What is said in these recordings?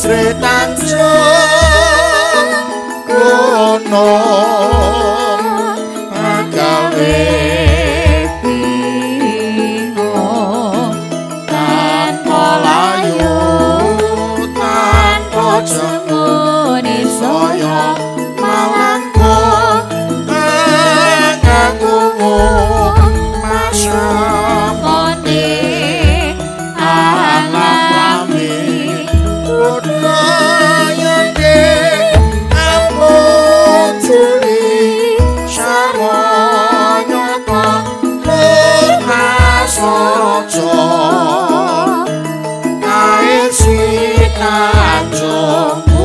Sri Tanjung Gunung gawe pino tanpa layu tanpa jemuni saya malangku nganggumu masyamoni alam rami udayane ampun juli sarwanyata Mahasaja kae si Tanjung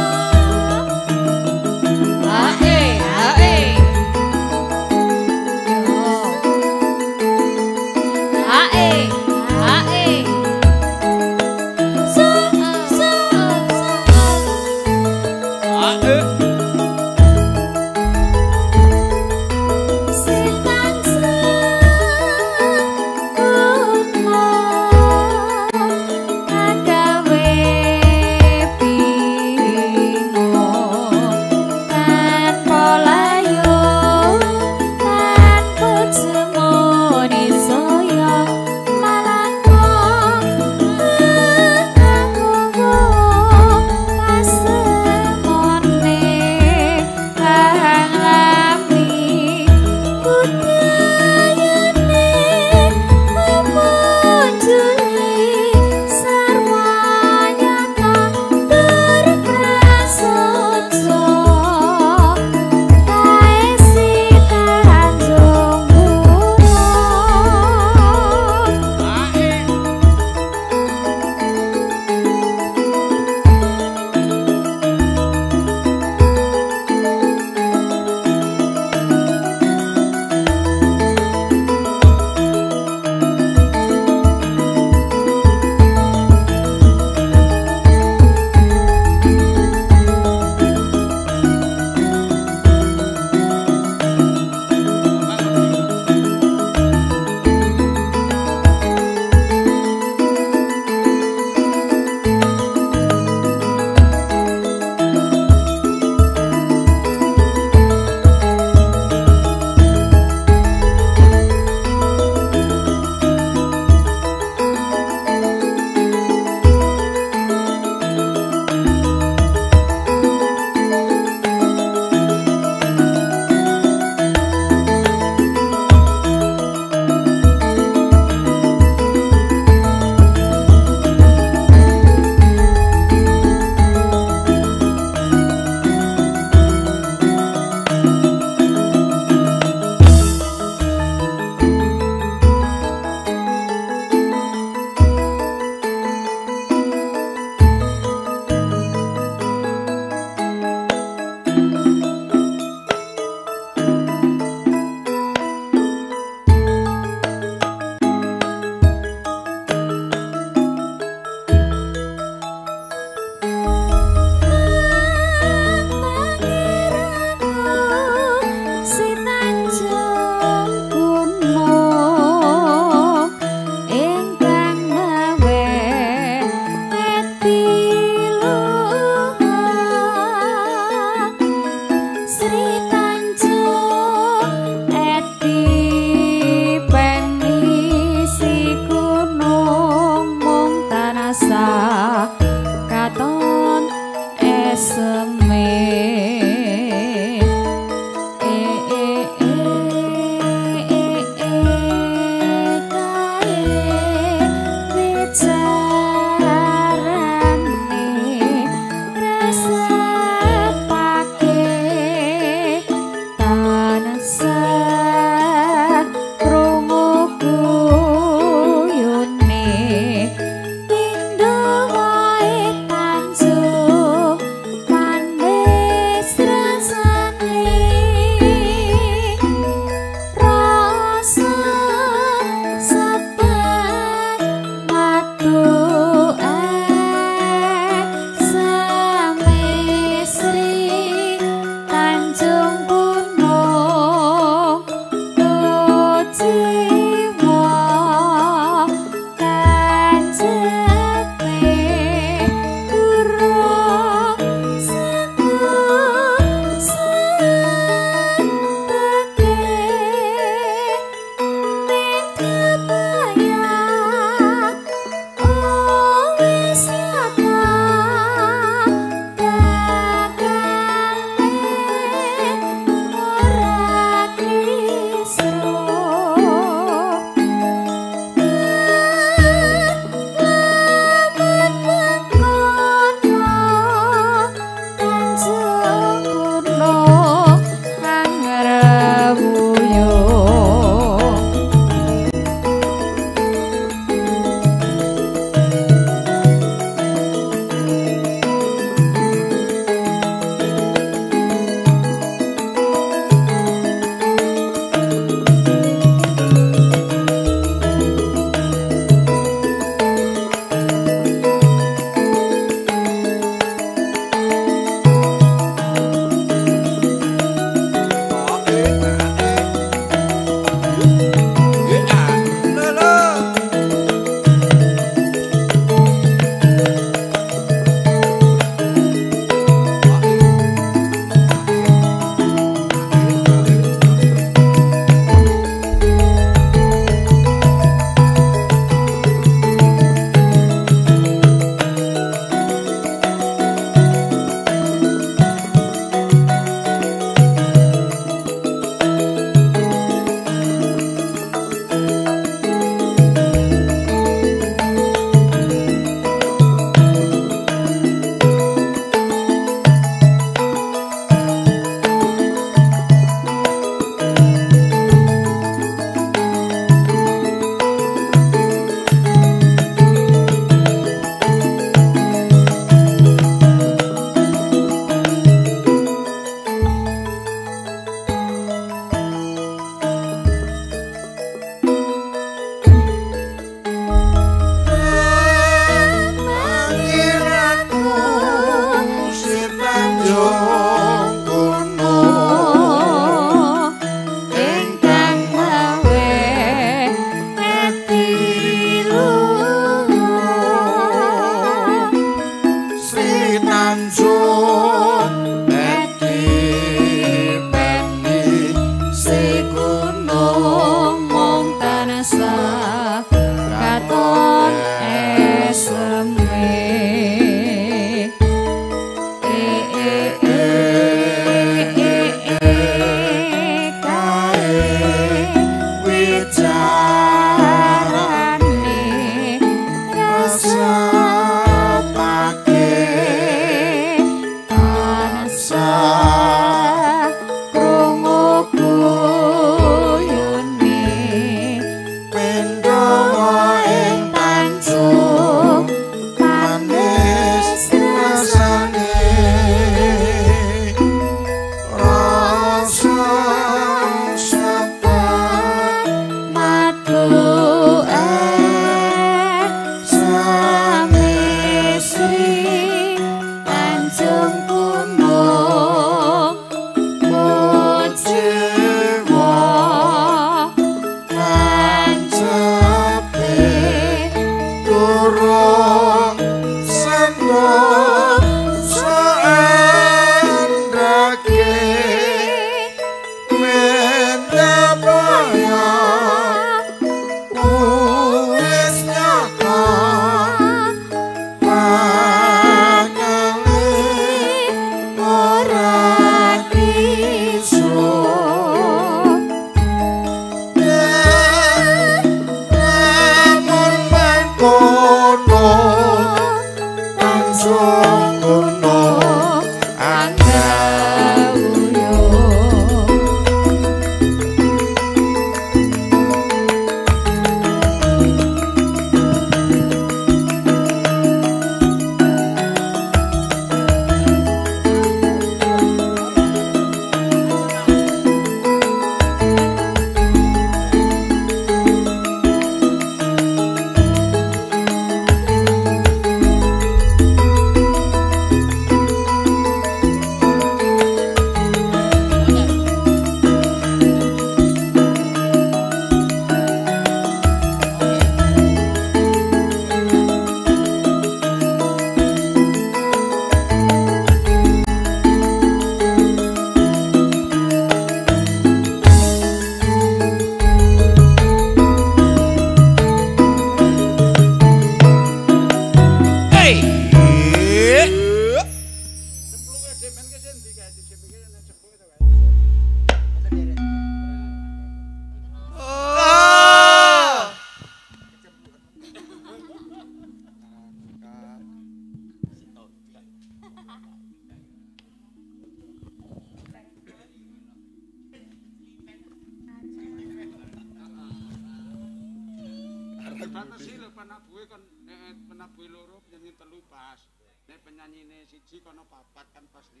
batasi lho penabuhe kon penabuhe loro penyanyi telu pas. Nek penyanyine siji kono papat kan pas 5.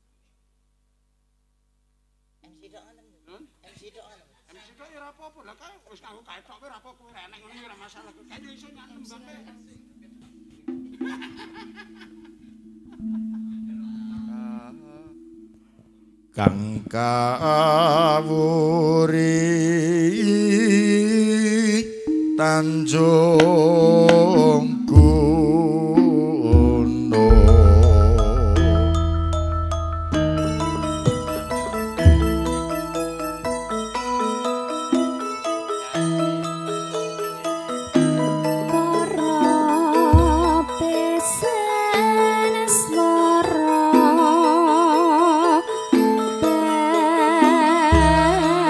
MC tok ngoten. Nun? MC tok ngoten. MC tok ya ora apa-apa. Lah kae wis kanggo kaetok kowe ora apa-apa kowe enek ngono ya ora masalah. Kae yo iso nyantem bae. Kang kawuri Tanjung Kuno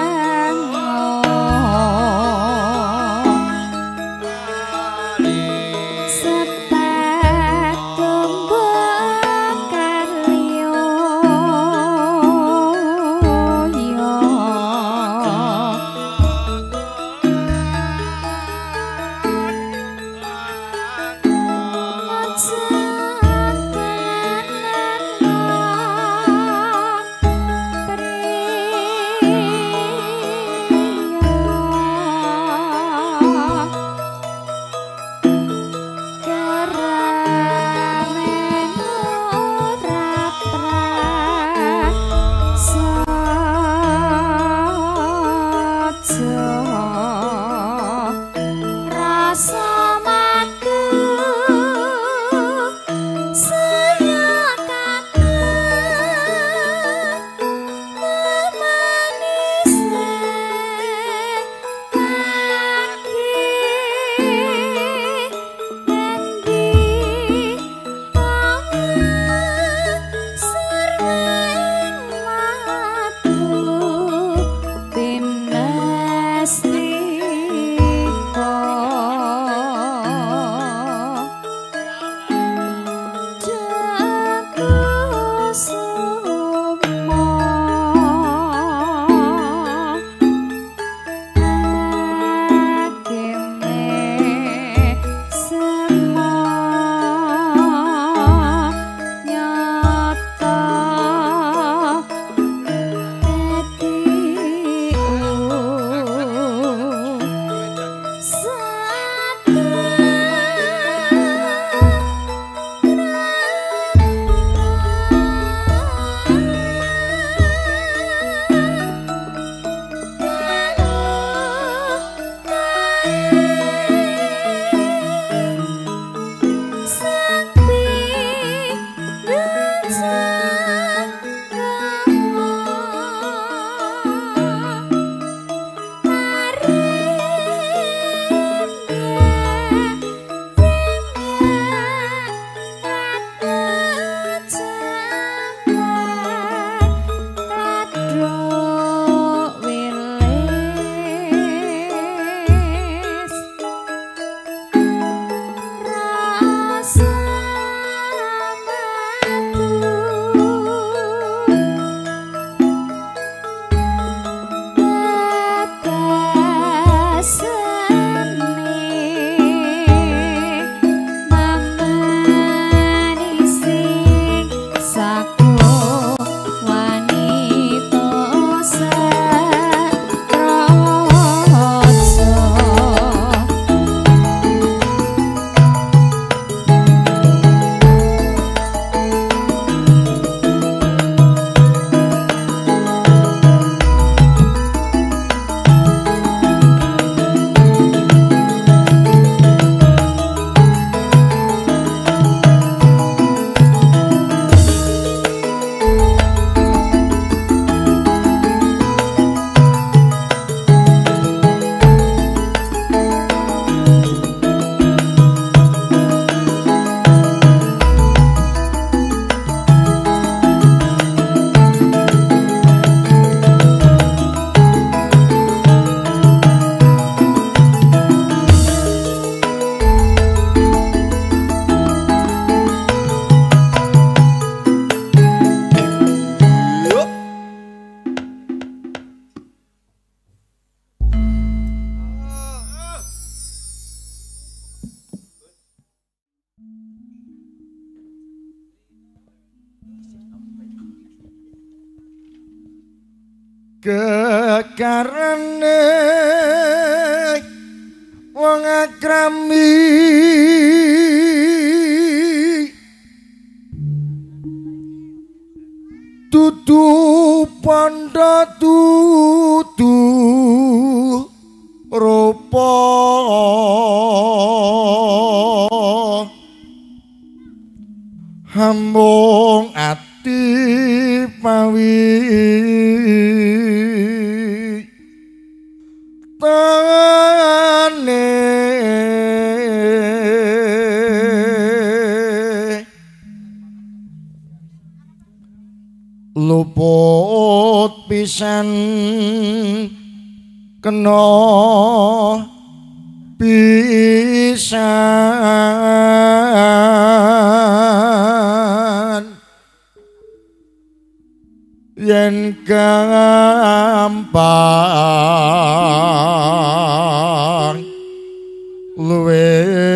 Bali kekarane wong akrami dudu pandha dudu rupa hambung ati pawi tane luput pisan kena pisan yen gampang luwe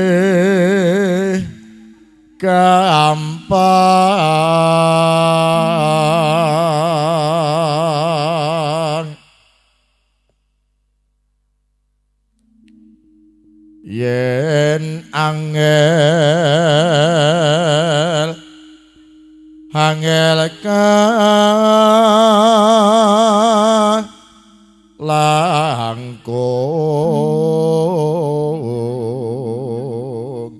gampang yen angel ka langkung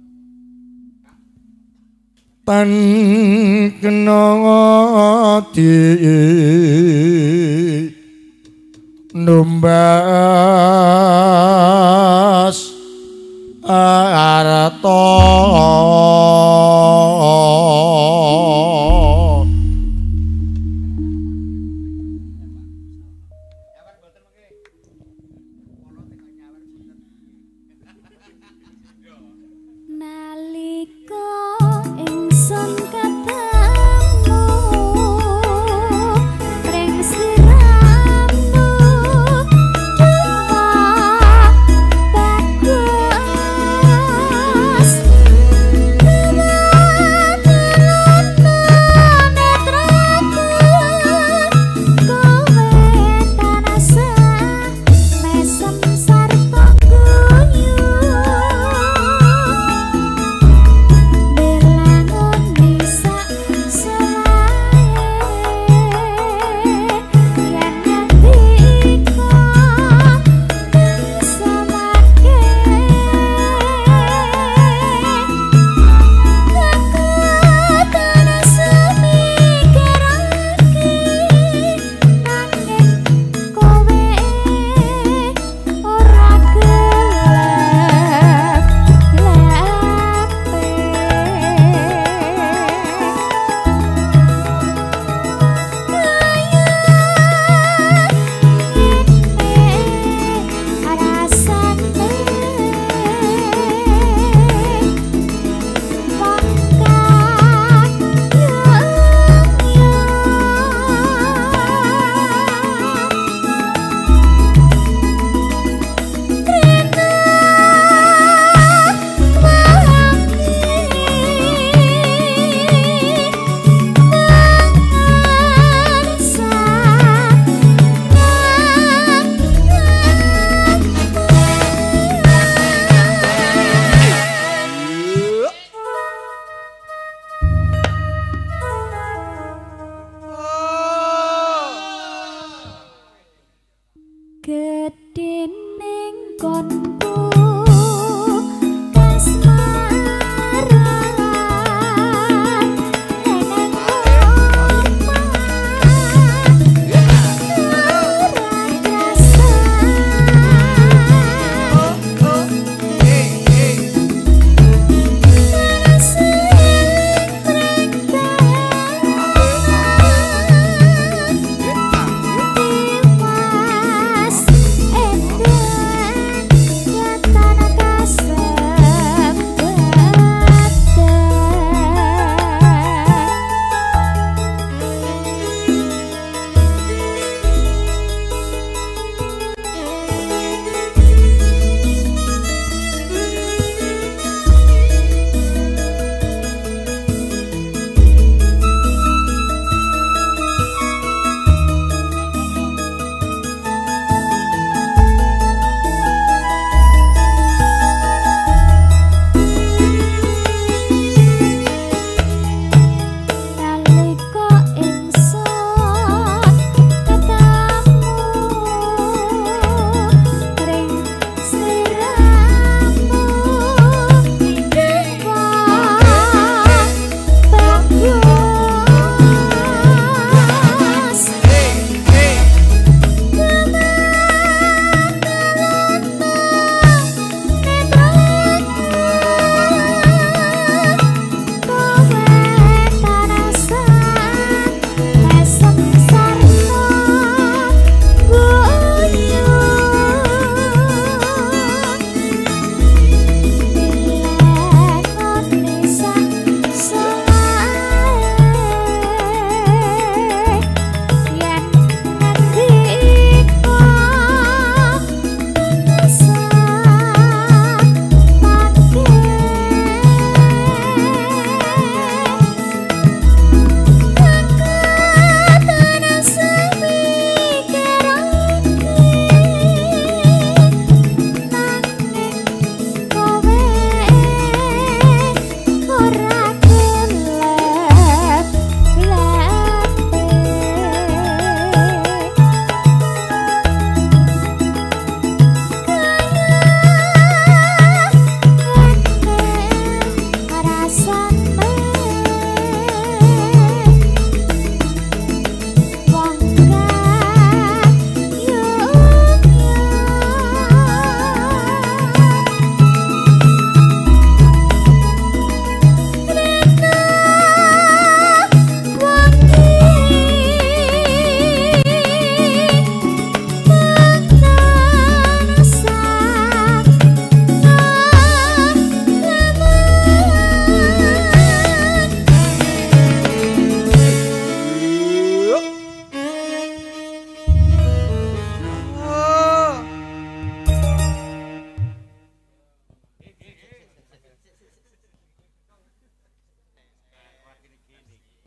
tan kena di numbas arto nalika ingsun ketemu pring siramu duka bagus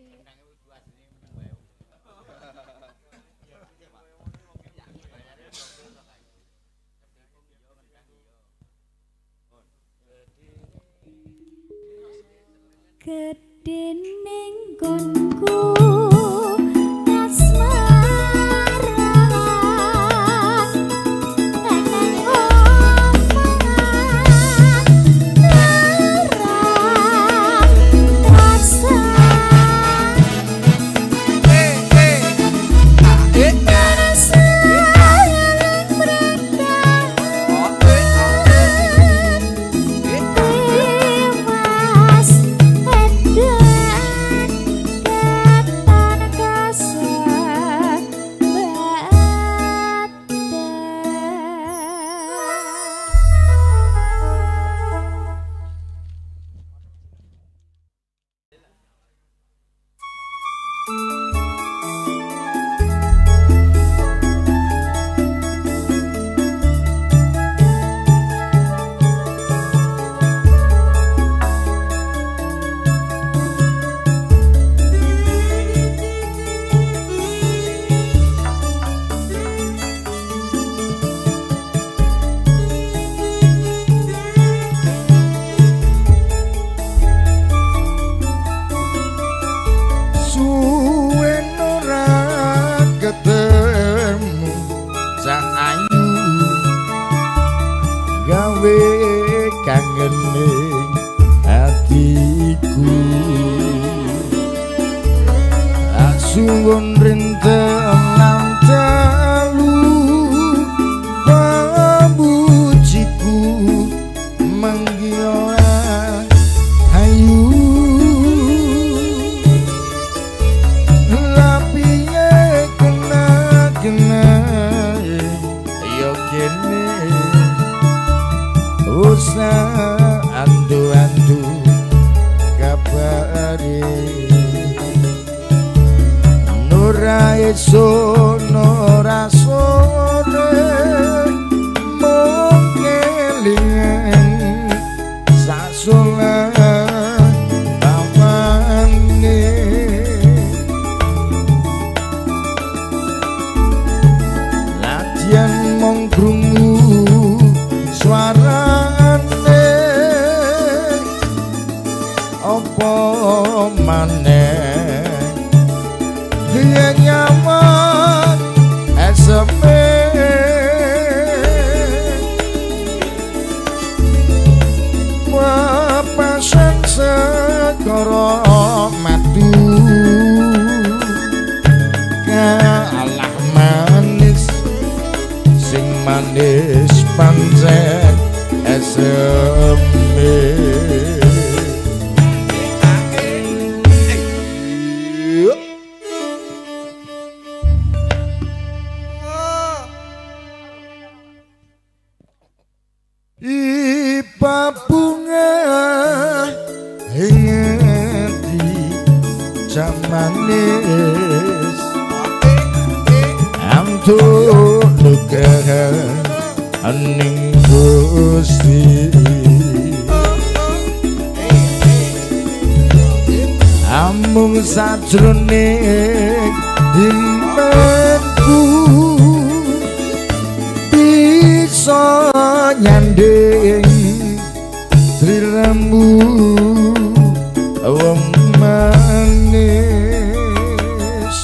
Kedening gonku suwun rintengan dalu pamujiku manggiyo ayu lapiye kena yo kene usah andu-andu kabare ora iso ora sore mung kelingan sasula pamane latihan mung krungu suarane apa maneh dia nyaman eseme papasan segoro madu kalah manis sing manis pancen eseme bunga ingeti jamanis amtu nuga aning gusti amung sajroning himmenku bisa nyanding Srirambu wong manis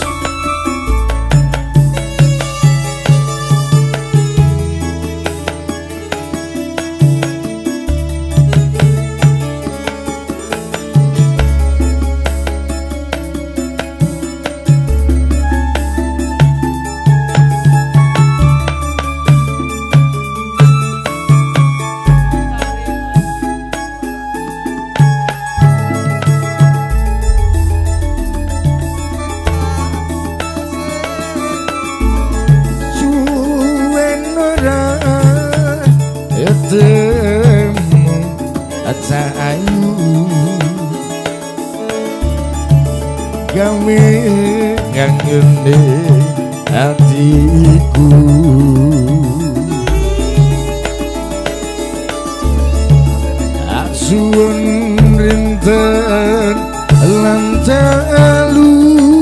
temu ayu gawe ngangene hatiku suwun rinten lan dalu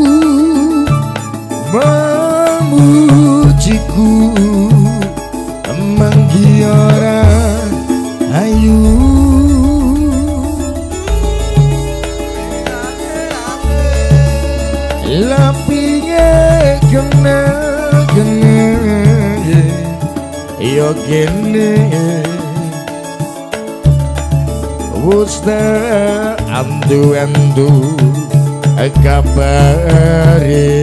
memujiku menggiora ayu lapinge kena yo gene what's the andu kabare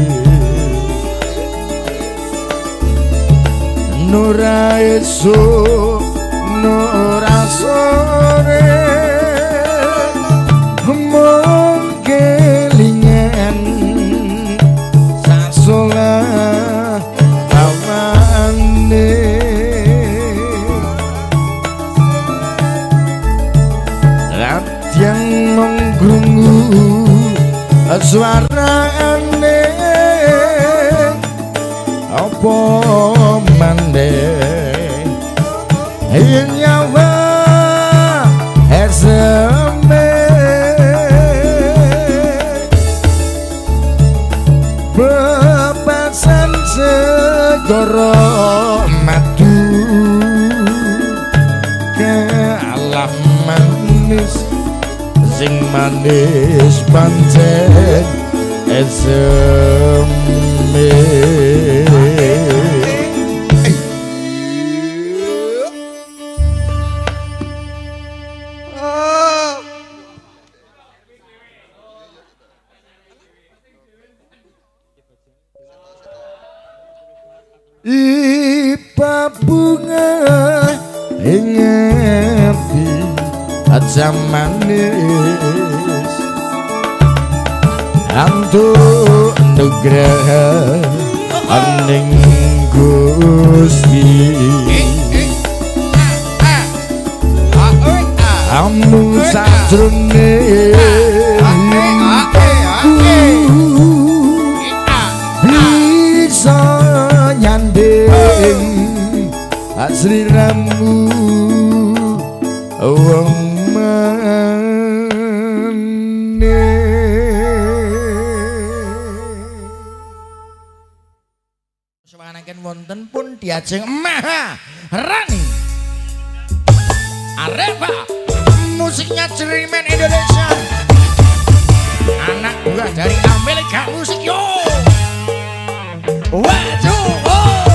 nura esuk nura sore mong kelingan sasola awane latihan menggrungu suara aneh apa mandeh nyawa eseme bebasan segoro madu kalah manis sing manis pancen eseme ipa bunga ingati aja manis antuk nugraha aning Gusti amung sajrone bisa nyanding asri ramu wong sewanaken wonten pun diajeng Maha Rani Arepa musiknya Cerimen Indonesia anak buah dari Amerika musik yo waduh oh.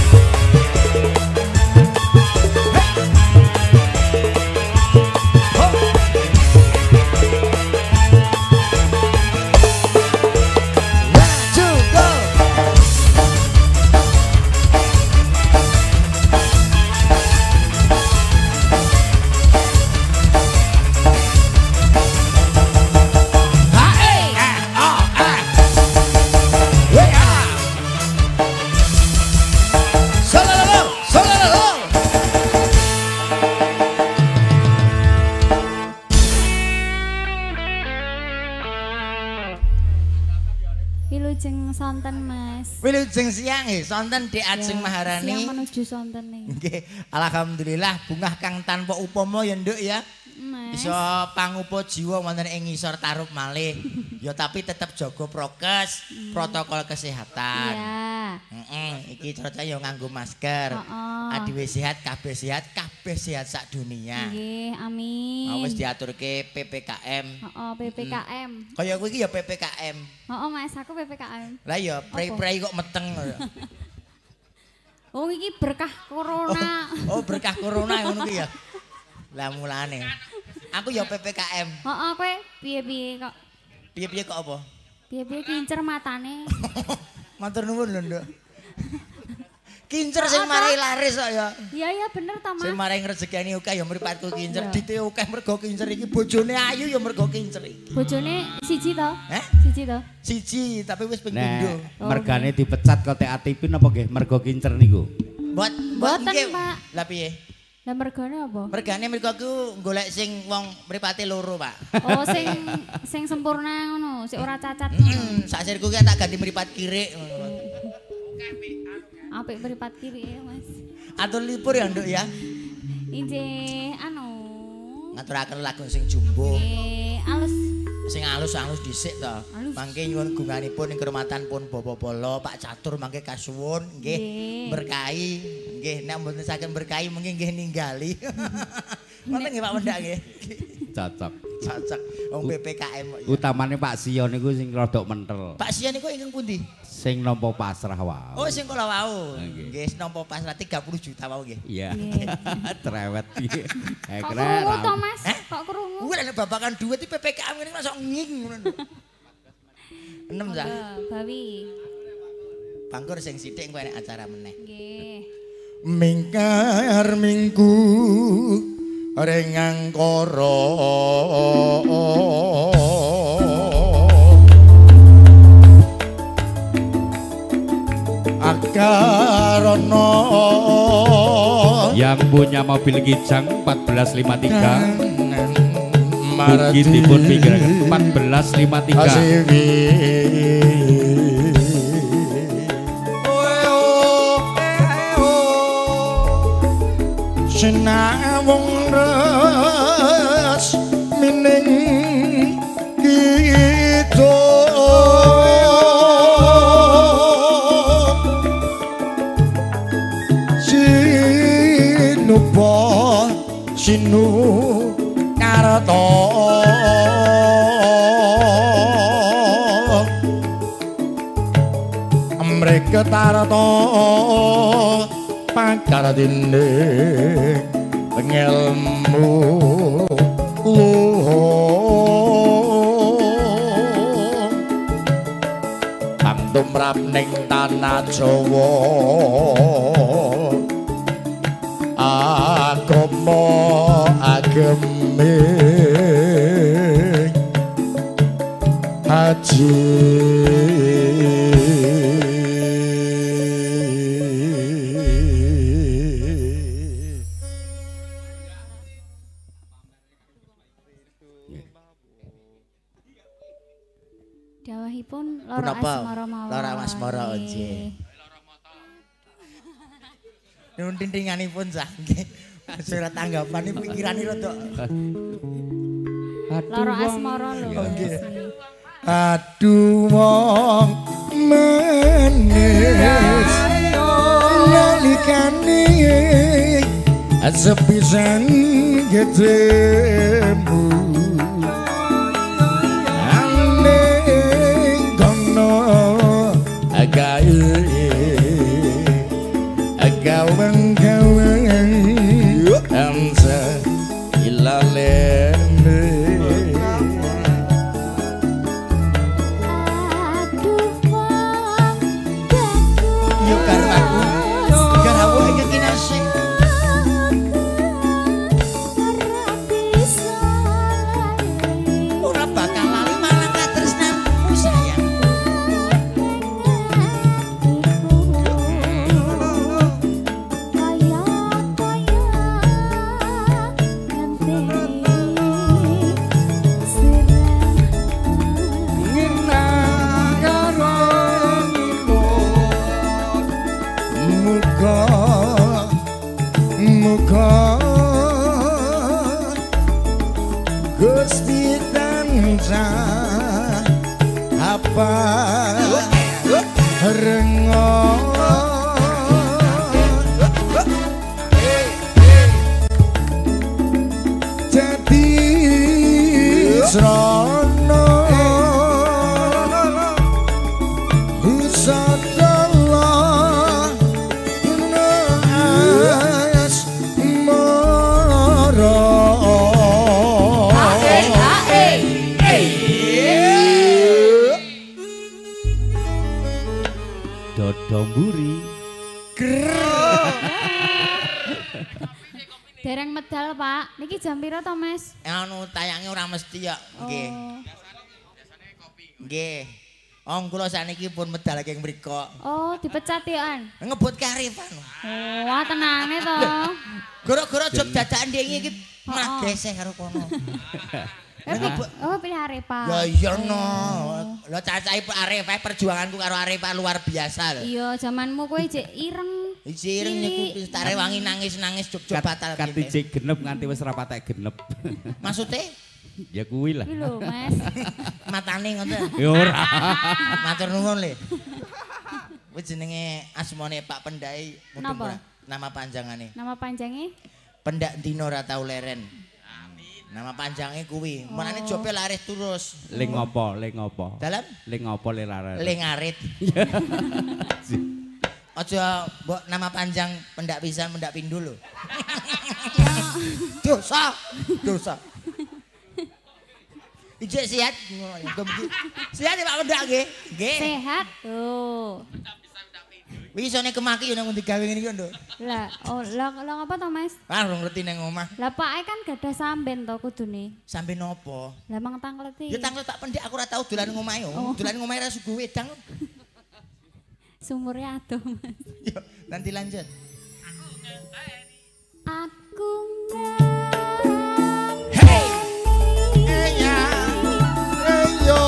Wilujeng sonten Mas. Wilujeng siang nggih sonten Dek Ajeng Maharani. Siang menuju sonten nih. Nggih, alhamdulillah bungah kang tanpa upama ya Nduk ya. Mas. Bisa pangupa jiwa wonten ing ngisor tarup malih. Ya tapi tetep jaga prokes, protokol kesehatan. Iya. Iki cocok ya nganggo masker. Adiwe sehat, kabeh sehat sak dunia. Nggih, amin. Wis diaturke PPKM. PPKM. Kaya kowe iki ya PPKM. Mas, aku PPKM. Lah ya prei-prei kok meteng. Oh iki berkah corona. Oh berkah corona ngono ki ya. Lah mulane. Aku ya PPKM. Kowe piye-piye kok? Piye-piye kok apa? Piye-piye kincer matane. Matur nuwun lho, Nduk. Kincer sing marai laris kok ya. Iya bener ta, Mas. Sing marai rezekine akeh ya mripatku kincer. Dite akeh mergo kincer iki. Bojone ayu ya mergo kincer iki. Bojone siji to? Siji to? Siji, tapi wis ping pindho. Mergane dipecat kok TATP napa nggih mergo kincer niku? Mboten, Pak. Lah piye? Lah mergane apa? Mergane mriku aku golek sing wong mripate loro, Pak. Oh, sing sempurna ngono, sing ora cacat. Sak sirku ki tak ganti mripat kirik ngono. Apik mripat kiri ya, Mas. Atur lipur ya, Nduk ya. Injih anu. Ngaturaken lagu sing jumbo. Alus. Sing alus-alus dhisik to. Alus. Mangke nyuwun gunganipun ing kehormatan pun Bapak Bolo, Pak Catur mangke kasuwun nggih berkahi. Nggih nek mboten saged berkahi mungkin nggih ninggali. Ngoten nggih Pak Mendak nggih. Cocok. Cocok wong PPKM. Utamane Pak Sion niku sing rodok mentel. Pak Sia niku ingkang pundi? Sing nampa pasrah wae. Oh sing kula wau. Nggih. Nggih nampa pasrah 30 juta wau nggih. Iya. Cerewet iki. Kok krungu to, Mas? Kok krungu? Kuwi nek babakan duit iki PPKM ngene masuk nging ngono. 6 ta. Bawi. Bangkur sing sithik engko enek acara meneh. Nggih. Mingkar minggu ring angkara akarana Yang punya mobil Kijang 1453 marati Bukit dipun pinggiraken 1453 asiwi sinawung res mining kita sinupa sinu karata mereka tarata pakar dinding ngelmu luhur kang tumrap ning tanah Jawa agama ageming haji Dawahipun Loro Punapa? Asmara mawon. Loro Asmara, nggih. Nuwun tintinganipun sah nggih. Surat tanggapan iki pikirane rada Loro Asmara lho. nggih. aduh wong menes nalikane sepisan ketemu aneng kono agawe gawen amsa ilalene Yo karo aku. Karo aku iki kinasih. Ora bakal lali malah katresnanmu sayang. Gusti tansah apa rengo jadi srono bisa telah nas mara Dodomburi Dereng medal, Pak. Niki jam pira to, Mas? Anu tayange ora mesti ya. Nggih. Nggih. Ong kula saniki pun medal saking mriku. Oh, dipecat ya, An. Ngebut kearifan. Wah, tenane to. Gara-gara job dadakan dia iki malah geseh karo kono. Oh, pilih Arepa. Ya iya no. Lah cacahe Arep perjuanganku karo Arep luar biasa lho. Iya, zamanmu kowe jek ireng. Iki ireng niku tarewangi nangis-nangis job-job batal Kati kene. jek genep nganti wis ra patek genep. Maksude Ya kuwi lah. Kuwi lho, Mas. Matane ngoten. Ya ora. Matur nuwun le. Kuwi jenenge asmane Pak Pendai. Napa? Nama panjangane. Nama panjangnya? Pendak Dino ora tau leren. Nama panjangnya kuwi. Menane jope laris terus. Ling ngopo? Dalam? Ling ngopo le laras? Ling arit. Aja mbok nama panjang pendak pisan pendak pindul lho. Dosa. Ijek sehat. Sehat ya Pak Pendak nggih? Nggih. Sehat. Tuh. Wisone kemaki yo nang ngendi gawe ngene iki lho. Lah ngapa to, Mas? Ah, ora ngerti nang omah. Lah pake kan gadah samben to kudune. Sampe nopo? Lah mang tangleti. Ya tanglet tak pendik aku ora tau dolan nang omahe yo. Dolan nang omahe ra sugu wedang. Sumurnya adoh, Mas. Yo, nanti lanjut. Aku Hey! Eya. Eyo.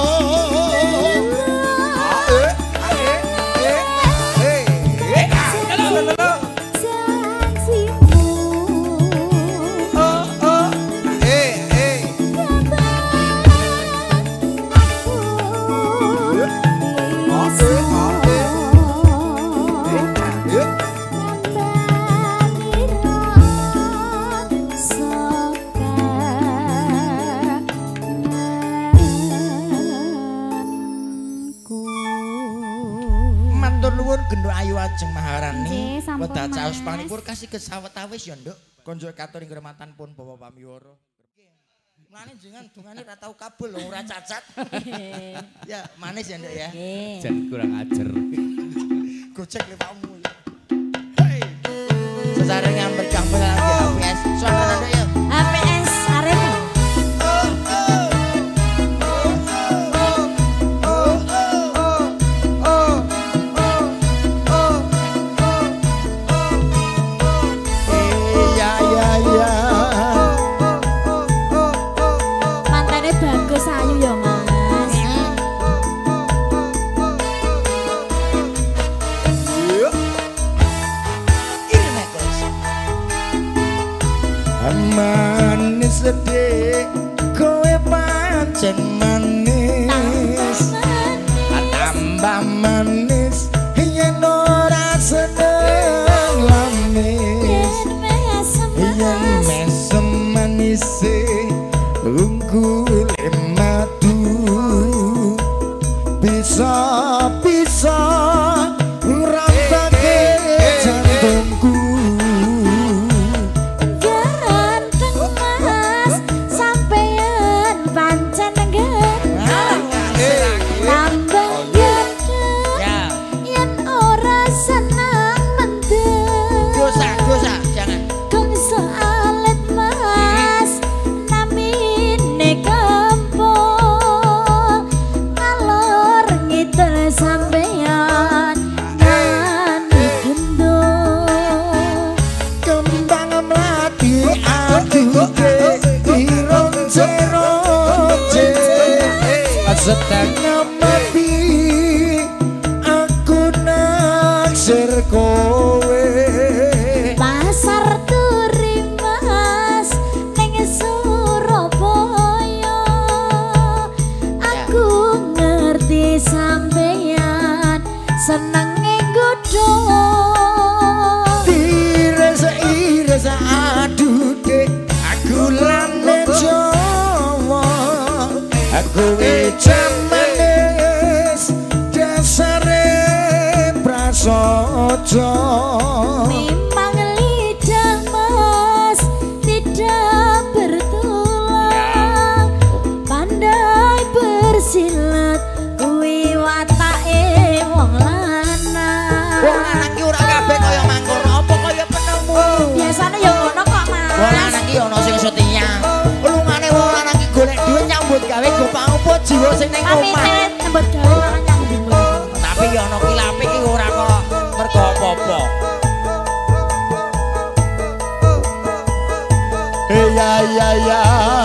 Gendho ayu ajeng Maharani. Wedha caos panipur kasih kesawetawis ya, Nduk. Konjo katur ing krematan pun Bapak Pamiwara. Mane jenengan dungane ora tau kabul lho, ora cacat. Ya, manis ya, Nduk ya. Jan kurang ajar. Gojek le pakmu. Hei. Sesarengan berkampung lagi APS. Suara Nduk ya. APS Arema. Manis sedih kowe pancen manis tambah manis yen ora seneng lamis yen mesem manis unggul madu bisa ngrasake jantungku. Setengah mati aku naksir kowe Pasar turi mas ning Surabaya aku ngerti sampeyan senenge nggodho diresa-iresa aduh dek aku lane Jawa aku manis dasare prasojo memang lidah mas tidak bertulang pandai bersilat kuwi watake wong lanang wong lanang ki ora kabeh kaya mangkon apa kaya penemu biasane ya ngono kok mas wong lanang ki ana sing setia lungane wong lanang ki golek dhuwit nyambut gawe go panguput jiwa sing ning omah nyambut gawe malah nyambut tapi ya ana kilape ki ora kok mergo apa-apa ya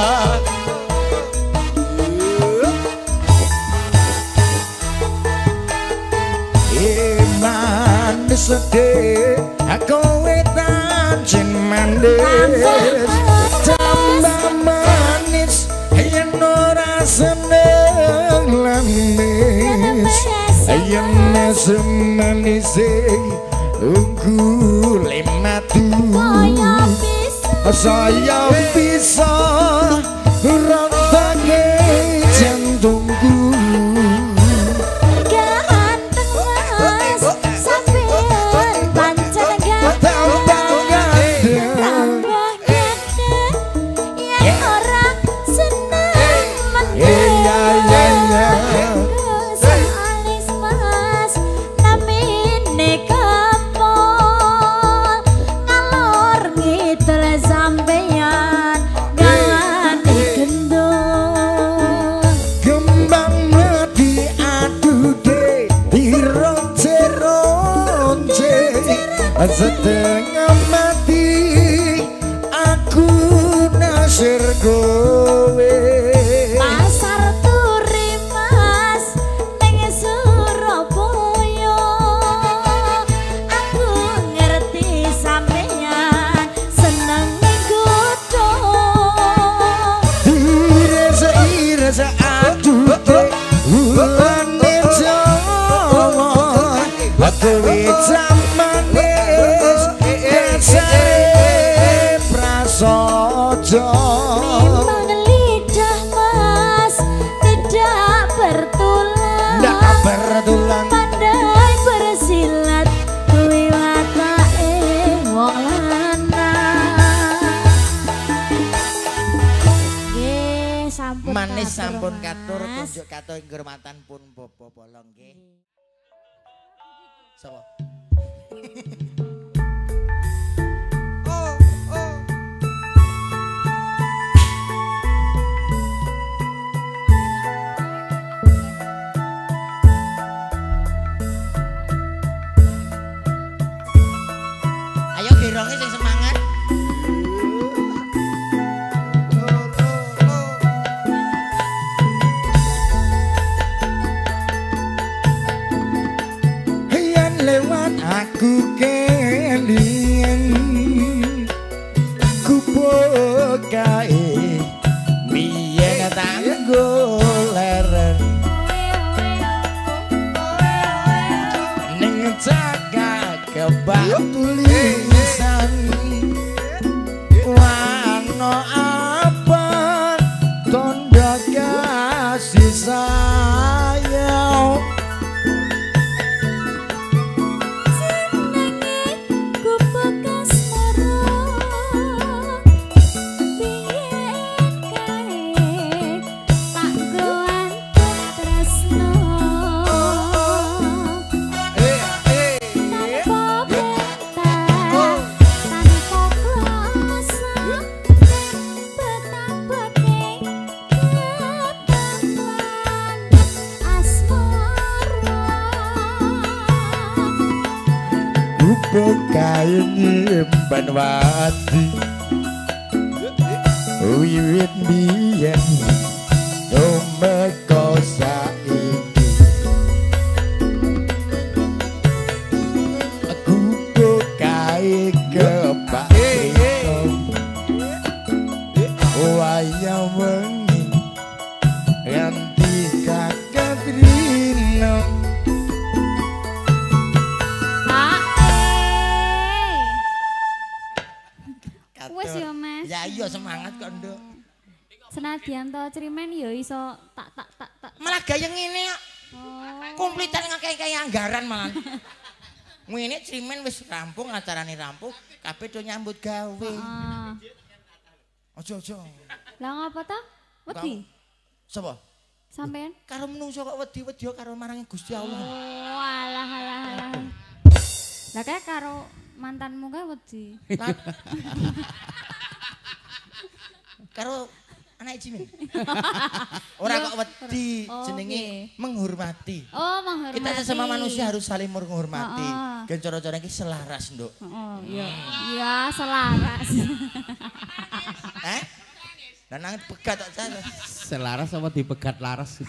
manis sedih aku wetan jen manis tambah manis seneng lamis yen semanis unggul matu saya bisa rontange jantungku ganteng mas sampean pancen ganteng tambah ganteng yang orang seneng meneng soalis mas namine kempol ngalor ngidul sampeyan gawani gendong kembang mati adude dironce-ronce setengah mati aku nasir kowe pasar turi mas ning Surabaya aku ngerti sampeyan seneng godhong Iresa adude ulane jawa kowe jamanis dasare prasaja memang lidah mas tidak bertulang ndak bertulang pandai bersilat kuwi watake wong lanang nggih sampun manis katur, sampun Mas. katur tunjuk katur kehormatan pun Bobo Bolong nggih sapa ayo geronge sing semangat yen lewat aku kelingan ku pokae biyen tanggo leren ning jaga kebak tulisan wano apa tondo kasih sayang ku bekas mara biyen kae tak ganteng tresno tanpa bentar tanpa kuasa betapa ketampan asmara Bukae nyimpen wati wiwit biyen omeko saiki aku bukae kebak wayah wengi nganti kakak rino Wes yo Mas. ya iya semangat kok nduk Senadyan to Crimen yo iso tak malah gayeng ngene kok Oh. komplitan ngakeh-akeh anggaran malah ngene Crimen wis rampung acarane rampung kabeh do nyambut gawe Ah. aja Lah ngapa ta? Wedi. sapa Sampean? karo menungso kok wedi-wedi karo marang Gusti Allah Oh, alah. Lah kayak karo mantanmu kae wedi. Lah, karo anak Jimin ora kok wedi Oh, jenenge oke. menghormati Oh, menghormati. kita sesama manusia harus saling menghormati Heeh. gen cara-cara iki selaras nduk Oh, iya. Iya, selaras. Lah nang pegat tok jan. Selaras apa dipegat laras?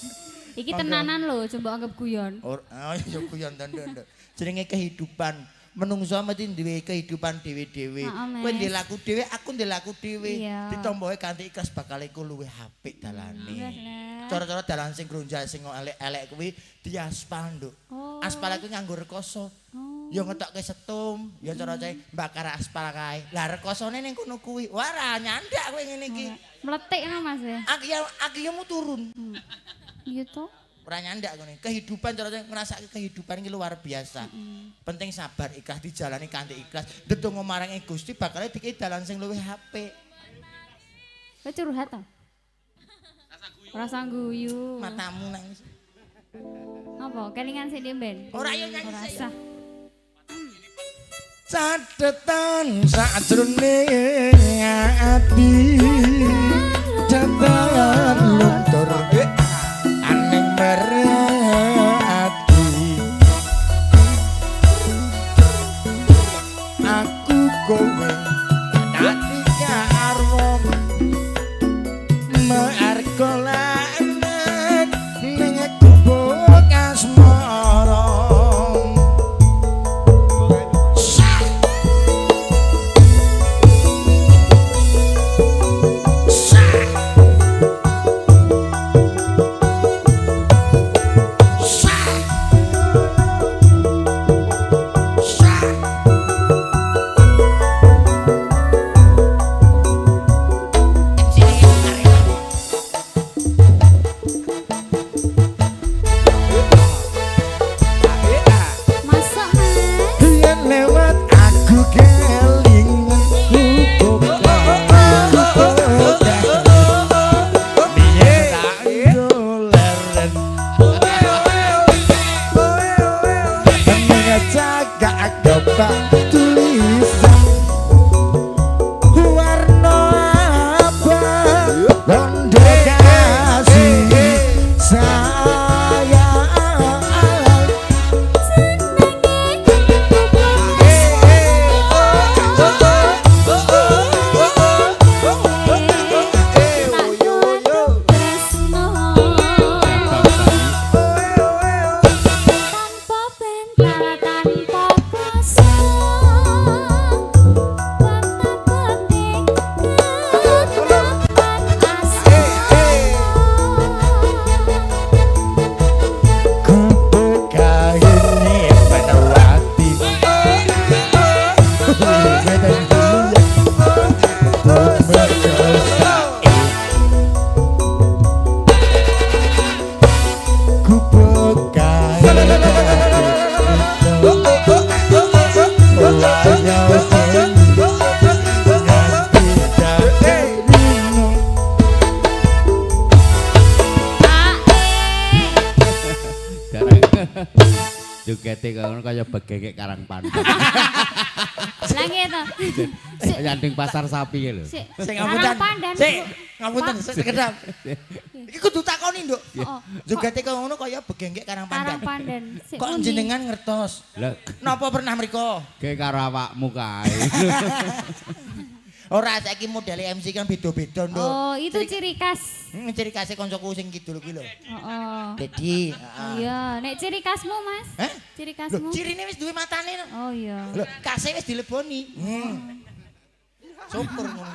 Iki tenanan lho, coba anggap guyon. Oh iya guyon nduk. Jenenge kehidupan menungso mesti duwe kehidupan dhewe-dhewe. Kowe ndek laku dhewe, aku ndek laku dhewe. Ditombohe kanthi ikhlas bakal iku luwih apik dalane. Cara-cara dalan sing gronjal sing elek-elek kuwi diaspal, Nduk. Aspal iku nganggo rekoso. Ya ngetokke setum, ya cara-cara bakar aspal kae. Lah rekosone ning kono kuwi. Wah, ra nyandak kowe ngene iki. Meletik no Mas ya. Akiyamu turun. Iya toh. Ora nyandak ngene. Kehidupan cara ngrasake kehidupan iki luar biasa. Penting sabar ikhlas dijalani kanthi ikhlas. Ndedonga marang Gusti bakal dikei dalan sing luwih apik. Kowe curhat to? Rasa guyu. Matamu nangis. Apa? Kelingan sik ben. Ora yo nyanyi. Ora usah. Catetan sajroning ati catetan luntur aning merati aku kowe dadi karo mearkolan ning gubuk asmara. Jogete ngono kaya begekek Karang Pandan. Lah ngene to. Yanding pasar sapi lho. Sing ngapunten. Sik, ngapunten sekedap. Iki kudu takoni, Nduk. Jogete kaya ngono kaya begengek Karang Pandan. Karang Pandan. Kok jenengan ngertos? Lah napa pernah mriko? Ge karo awakmu kae. Ora saiki modele MC kan beda-beda, Nduk. Oh, itu ciri khas. Ciri khasé koncoku sing kidul ki lho. Heeh. Dedi, Iya, nek ciri khasmu, Mas? Hah? Ciri khasmu. Cirine wis duwe matane. Oh iya. Lho, kase wis dileboni. Syukur ngono.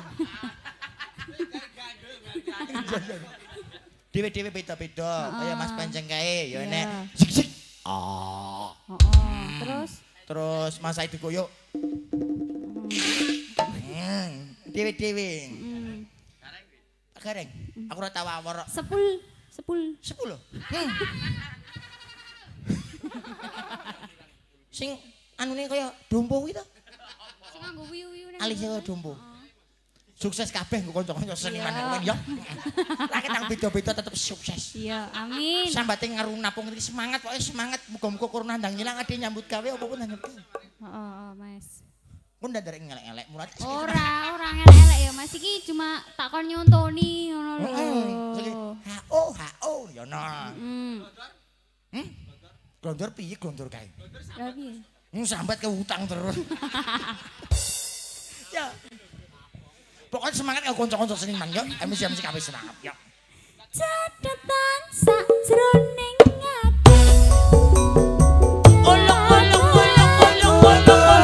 Dewe-dewe beda-beda, kaya Mas Panjang kae, ya nek sik-sik. Terus Mas Said Koyo. Dewe-dewe. Gareng. Aku ora tau awor. Sepul. 10. Sing anune kaya dompo kuwi to. Sing nganggo wiyu-wiyu nang. Alise kaya dompo. Sukses kabeh nggo kanca-kanca seniman kowe ya. Lah ketang beda-beda tetep sukses. Iya, amin. Sambate ngaru napung iki semangat pokoke semangat muga-muga corona ndang ngilang ade nyambut gawe apapun ndang ngerti. Heeh, Mas. Mun ndak ngelek-ngelek mulai. Ora ngelek-ngelek ya Mas iki cuma takon nyontoni ngono lho. HO ya nah. Glondor piye glondor kae? Lah piye? Sambat ke utang terus. Ya. Pokoknya semangat ya kanca-kanca seniman yo, MC kabeh semangat yo. Catetan sajroning ati. Olong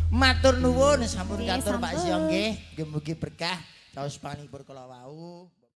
Matur nuwun sampun Nggih, katur Pak sampun. Siong nggih. Mugi berkah saos panipun kala wau.